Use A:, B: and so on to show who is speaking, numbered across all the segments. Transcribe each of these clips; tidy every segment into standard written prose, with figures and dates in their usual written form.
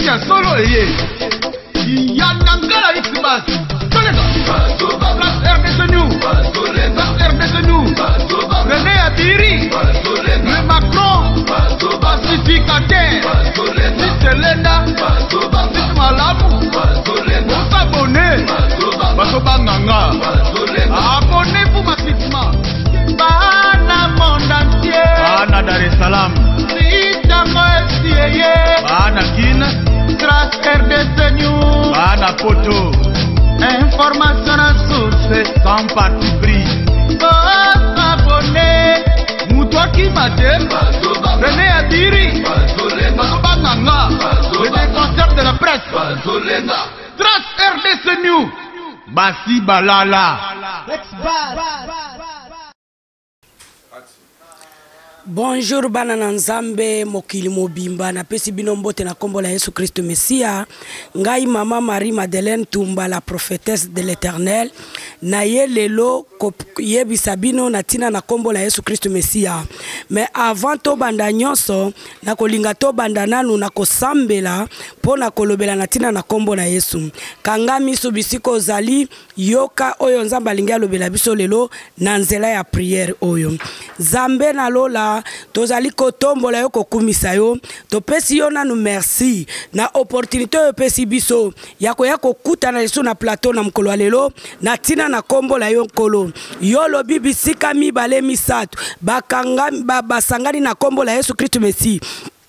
A: ya solo eye. Yangangala Xmas. Solega. RDC News. RDC News. René Adiri. Le Macron. Pacificateur. Selena. Malamu. Abonnez. Basobanganga. Abonnez-vous massivement. Bana monde entier. Bana Dar es Salaam. Bana Guinée. Grâce RDC News. Bana Poto. Information à source. Sans parti pris. Abonnez. Moutouaki Madem. René Adiri. Basobanganga. Le défenseur de la presse. Grâce RDC News. Basi Balala.
B: Bonjour banana nzambe mokili mobimba na pesi bino mbote na kombo la Yesu Christ Messia. Ngai mama Marie Madeleine Tumba, la prophétesse de l'Éternel, na ye lelo yebisa bino na tina na kombo la Yesu Christ Messia. Mais avant to banda nyonso na kolinga to banda nanu na kosambela po na kolobela na tina na kombo na Yesu. Kanga miso bisiko zali yoka oyo nzamba linga lobela biso lelo na nzela ya prière oyo. Zambe na lola tozali kotombola yo kokumisa yo to pesi yo nanu merci na opportunité yo pesi biso ya kokuta na leso na plateau na mkolo lelo na tina na kombo la yo nkolo yo lobi bisika mibale misatu bakanga basangani na kombo la Yesu Kristo Messi.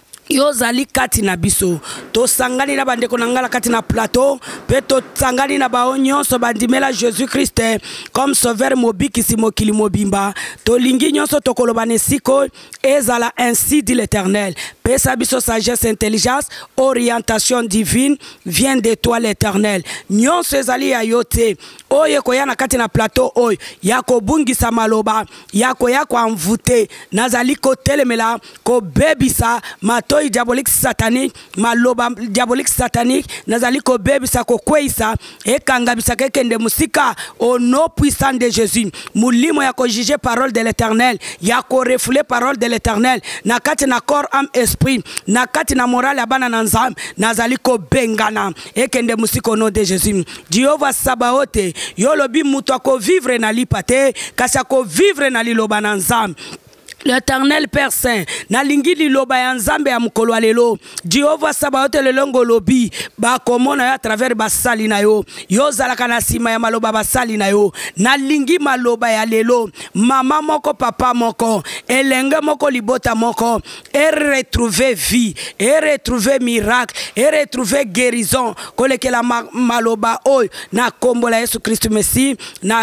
B: Yo zali kati na biso to sangani na bandeko na ngala kati na plateau pe to sangani na baonyonso bandimela Jésus Christ comme sauveur mobikisi mokili mobimba to lingi nyonso to kolobane siko ezala ainsi dit l'Éternel. Pesa biso sagesse, intelligence, orientation divine vient de toi l'Éternel. Nyonso ezali ya yote oye koya na kati na plateau oy yako bungisa maloba yako amvute nazali ko telemela ko bebisa mato diabolique satanique maloba diabolique satanique nazali ko bebisa ko kweisa ekanga bisaka kende musika au nom puissant de Jésus. Mulimo ya ko juger parole de l'Éternel ya ko refouler parole de l'Éternel na kati na corps âme esprit na kati na morale abana na nzam nazali ko bengana ekende musika au nom de Jésus. Jehovah Sabaoth yo lobi muto ko vivre na lipate kasa ko vivre na liloba na nzam. L'Éternel Père Saint na lingi liloba ya nzambe ya mukolo lelo Jehovah Sabaoth lelongo lobi ba komona ya travers basali na yo yo zalaka na sima ya maloba basali na yo na lingi maloba ya lelo mama moko papa moko elenge moko libota moko et retrouver vie et retrouver miracle et retrouver guérison kolekela maloba oy na kombo la Yesu Christ Messi na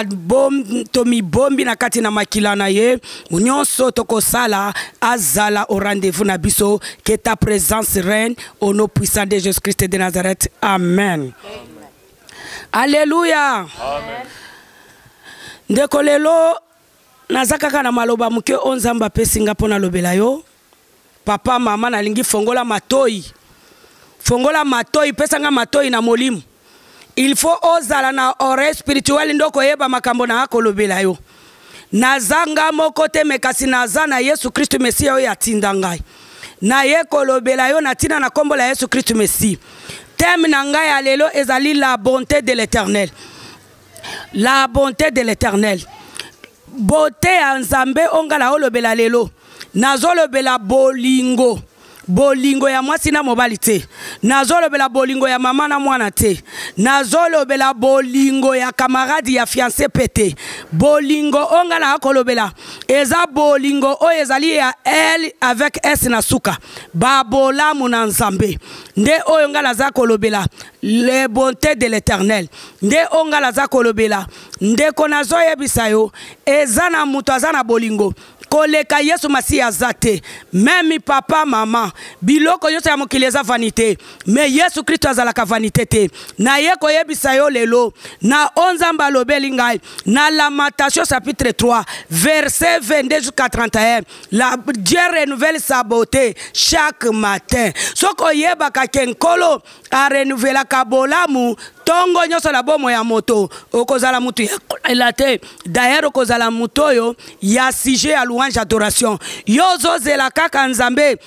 B: tomi bombi na kati na makila na ye nyonso Kosala azala au rendez-vous na biso que ta présence règne au nom puissant de Jésus Christ de Nazareth. Amen. Alléluia. Amen. Ndeko lelo nazaka na maloba muke onzamba pesinga pona lobela yo. Papa mama na lingi fongola matoi. Fongola matoi pesanga matoi na molimu. Il faut ozala na oreille spirituelle ndoko yeba makambo na hako lobela yo. Nazanga mokote mekasi nazana Yesu Kristo Messia yo yatinda ngai na ye kolobela yo na tina na kombo la Yesu Kristo Messia. Thème na ngai ya lelo ezali la bonté de l'Éternel. La bonté de l'Éternel. Beauté ya nzambe ongala olobela lelo nazolobela bolingo. Bolingo ya mwasi na mobali te. Nazolobela bolingo ya mama na mwana te. Nazolobela bolingo ya camarade ya fiancé pete. Bolingo onga na kolobela. Eza bolingo o ezali ya elle avec S na suka. Babola muna nzambe. Nde oyonga la za kolobela. Les bontés de l'Éternel. Nde onga la za kolobela. Nde konazo yebisa yo. Eza na mutu azana bolingo. Koleka Yesu Masia zate même papa mama biloko yote ya mokili eza vanité mais Yesu Kristo azalaka vanité te na ye koyebisa yo lelo na onzamba lobeli ngai na Lamentation chapitre 3 verset 22 jusqu'à 31 la Dieu renouvelle sa beauté chaque matin soko yebaka kenkolo a renouveler ka bolamu tongo nyoso la bomo ya moto okozala mutu ya elate d'ailleurs okozala mutoyo ya sujet à louange adoration yozo zela kaka nzambe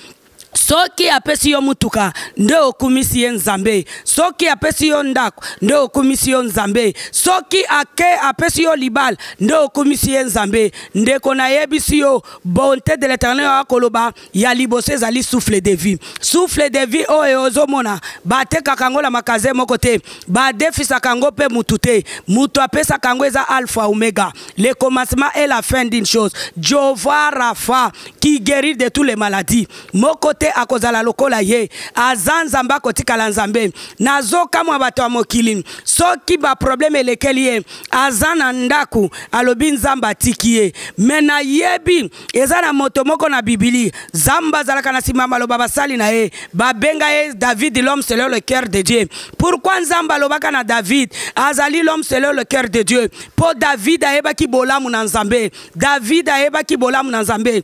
B: soki apesi yo mutuka nde okumisi ye nzambe, soki apesi yo ndako nde okumisi yo nzambe, soki apesi yo libala nde okumisi ye nzambe. Ndeko na yebisi yo bonté de l'Éternel akoloba ya liboso ezali souffle de vie. Souffle de vie oyo ozomona batekaka yango na makaze moko te, badefisaka yango mpe mutu te. Mutu apesaka yango eza alpha omega, le commencement et la fin d'une chose. Jehovah Rapha qui guérit de toutes les maladies. Moko te akozala lokola ye aza nzambe akotikala nzambe. Nazokamwa bato ya mokili soki ba probleme elekeli ye aza na ndaku alobi nzambe atiki ye. Me na yebi eza na moto moko na Bibili Nzambe azalaka na nsima maloba basali na ye babenga ye David l'homme selon le cœur de Dieu. Pourquoi nzambe alobaka na David azali l'homme selon le cœur de Dieu? Po David ayebaki bolamu na nzambe. David ayebaki bolamu na nzambe.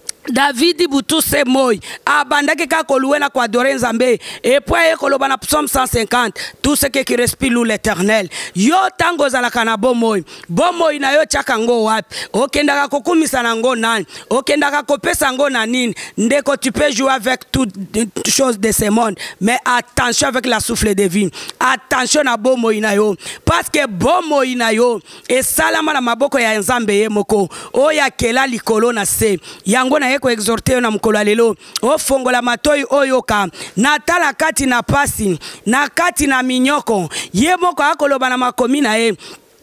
B: David butu se moy abandaki ka koluwe na kwa adorer nzambe et puis koloba na psaume 150 tout ce qui respire loue l'Éternel. Yo tango zalaka na bomoy na yo chaka ngo wapi okendaka kokumisa na ngo nani okendaka kopesa ngo na nini ndeko tu peux jouer avec toute chose de ce monde mais attention avec la souffle de vie, attention na bomoy na yo parce que bomoy na yo e salama na maboko ya nzambe ye moko oya kela likolo na se yango na ko exhorter na mukolo lelo o fongola matoi oyoka natala kati na pasi na kati na minyoko ye moko akoloba na makomi na ye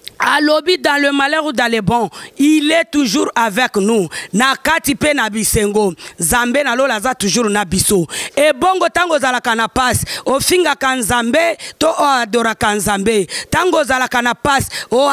B: alobi dans le malheur ou dans le bon il est toujours avec nous. Na kati pe na bisengo Nzambe na lola za toujours na biso e bongo tango zalaka na passe ofinga ka Nzambe to o adora ka Nzambe tango zalaka na passe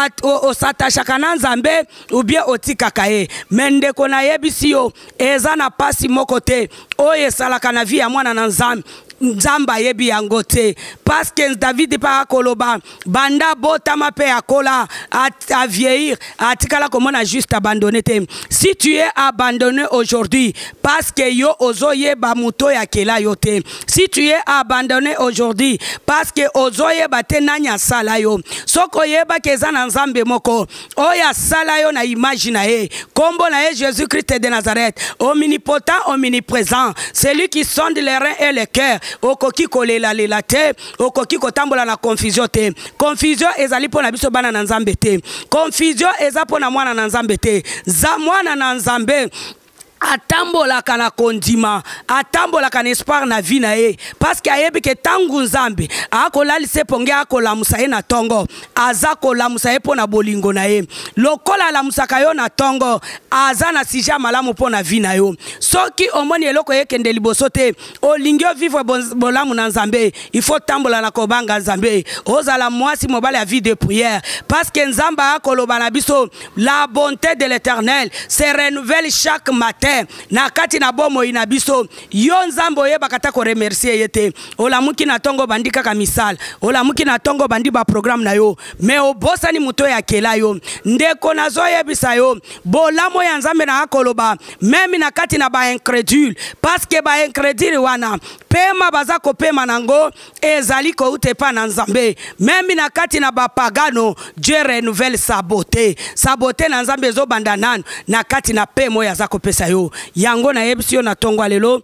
B: o satasha ka na Nzambe ou bien otika ka ye mendeko na yebisi yo eza na passe moko te oye salaka na vie ya mwana na Nzambe Nzamba yebi yango te parce que David pa koloba banda botama pe akola à vieillir atikala comme on juste abandonné te. Si tu es abandonné aujourd'hui parce que yo ozoye ba muto ya kela yo te, si tu es abandonné aujourd'hui parce que ozoye ba te nanya sala yo soko yeba keza na Nzambe moko oya sala yo na image na ye kombo na ye Jésus-Christ de Nazareth, omnipotent omniprésent, celui qui sonde les reins et les cœurs. Okoki kolela lela te okoki kotambola na confusion te. Confusion ezali pona biso bana na Nzambe te, confusion eza pona mwana na Nzambe te. Za mwana na Nzambe atambola kana kondima atambola kana espoir na vie na ye parce que ayebi ke tangu Nzambe akolalise ponge akolamusa ye na tongo aza kolamusa ye pona bolingo na ye lokola la musaka yo na tongo aza na sija malamu pona vie na yo soki omoni eloko yekende liboso te olingi vivre bolamu na Nzambe il faut tambola na kobanga Nzambe ozala mwasi mobali ya vie de prière parce que Nzambe akoloba na biso la bonté de l'Éternel se renouvelle chaque matin na kati na bomo ina biso yo Nzambe oyeba kata ko remercier yete olamuki na tongo bandika ka misal olamuki na tongo bandi ba programme na yo me obosani muto ya kela yo ndeko nazo yebisa yo bolamo ya Nzambe na akoloba même na kati na ba incrédule parce que ba incrédule wana pema baza ko pema nango ezali ko utepa na Nzambe même na kati na ba pagano Dieu renouvelle sa beauté na Nzambe zo bandanan na kati na pemo ya za ko pesa yo yango na yebisio na tongwa lelo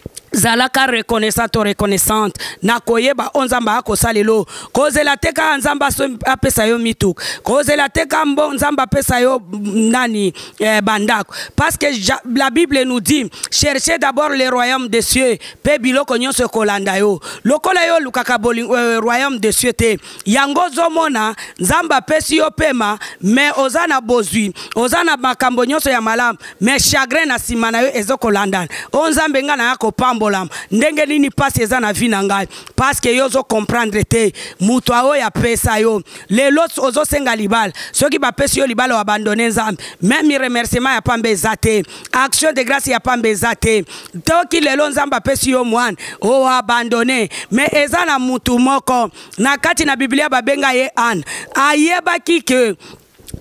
B: zalaka reconnaissante na koyeba onzamba akosalelo kozela teka nzamba apesa yo mituk kozela teka nzamba apesa yo nani bandako parce que la Bible nous dit cherchez d'abord le royaume des cieux pe biloko nyonso kolanda yo lokola yo lukaka royaume des cieux te yango zomona nzamba apesi yo pema mais ozana bozwi ozana makambo nyonso ya malamu mais chagrin na sima na yo ezokolanda onzambe ngana yako pambo ndenge nini passe eza na vie na ngai parce que yo zo comprendre te muto oya pesa yo lelo ozo senga libala soki ba pesi yo libala abandonner Nzambe même remerciement ya pambe ezate action de grâce ya pambe ezate toki lelo Nzambe pesi yo mwana o abandonner mais eza na mutu moko na kati na Biblia babenga ye an ayeba ki ke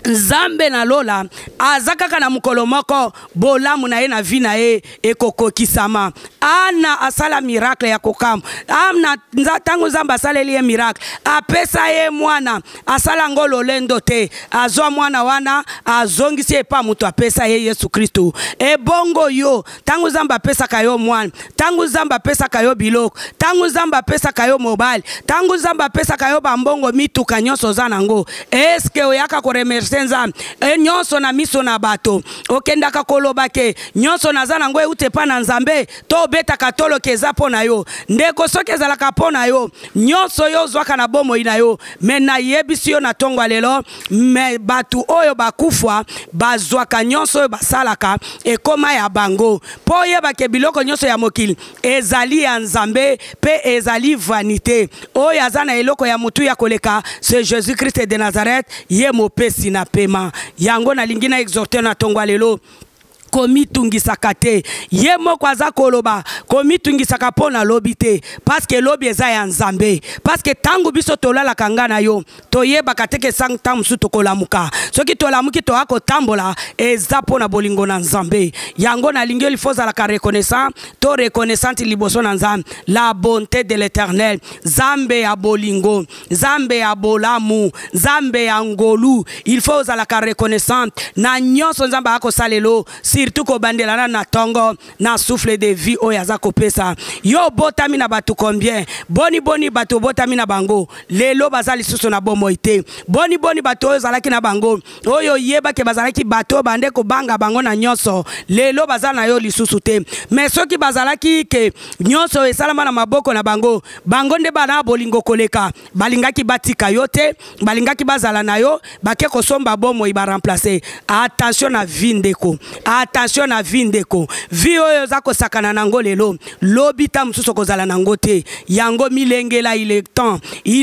B: Nzambe na lola azakaka na mukolo moko bolamu na ye na vi na ye ekokokisama. Ana asala miracle ya kokam. Amna tangu Nzambe asaleli ye miracle apesa ye mwana asala ngolo lendo te azwa mwana wana azongisi epa mutu apesa ye Yesu Kristo. Ebongo yo tangu Nzambe apesa kayo mwana, tangu Nzambe apesa kayo biloko, tangu Nzambe apesa kayo mobile, tangu Nzambe apesa kayo bambongo mituka nyonso za nango. Eske oyaka ko remercier Nzambe nyonso na miso na bato okendaka koloba ke nyonso naza nango eute pa na Nzambe to beta katolo keza pona yo ndeko soki ezalaka pona yo nyonso yo zwaka na bomo ina yo mena yebisi yo na tongo lelo me batu oyo bakufwa bazwaka nyonso yo basalaka ekoma ya bango po yeba ke biloko nyonso ya mokili ezali ya Nzambe pe ezali vanité oyo aza na eloko ya mutu ya koleka c'est Jésus Christ de Nazareth ye mopesi na pema yango na lingina exhorter na tongo lelo komitungisaka te ye moko aza koloba komitungisaka pona lobi te parce que lobi eza ya Nzambe parce que tangu biso tolalaka nga na yo toyebaka te ke sang tamu su tokolamuka soki tolamuki toa kotambola eza pona bolingo na Nzambe yango na lingio lifozalaka reconnaissant to reconnaissante liboso na Nzambe la bonté de l'Éternel Nzambe ya bolingo Nzambe ya bolamu Nzambe ya ngolu il faut ozalaka reconnaissante na nyonso Nzambe akosalelo surtout ko bandelana na tongo na souffle de vie oyaza kopesa yo botami na batu combien boni batu botami na bango lelo bazali susu na bomoite boni batu oyo zalaki na bango oyo yeba ke bazalaki bato bande ko banga bango na nyonso lelo bazala na yo lisusu te mais soki bazalaki ke nyonso esalama na maboko na bango nde bana bolingo koleka balingaki batika yo te balingaki bazala na yo bake kosomba bomo iba remplacer attention na vie ndeko attention na vie ndeko vie oyo za kosakana nango lelo lobita mususu kozala nango te yango milengela il est temps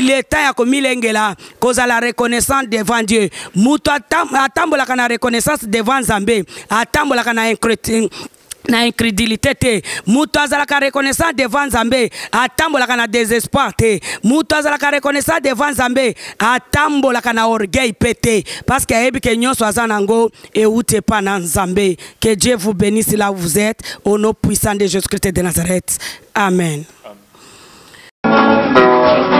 B: ya ko milengela kozala reconnaissant devant Dieu mutu atambolaka na reconnaissance devant Nzambe atambolaka na incrédulité te mutu azalaka reconnaissant devant Nzambe atambolaka na désespoir te mutu azalaka reconnaissant devant Nzambe atambolaka na orgueil pété parce que ayebi ke nyonso aza nango eute pa na Nzambe. Que Dieu vous bénisse là où vous êtes au nom puissant de Jésus Christ de Nazareth. Amen.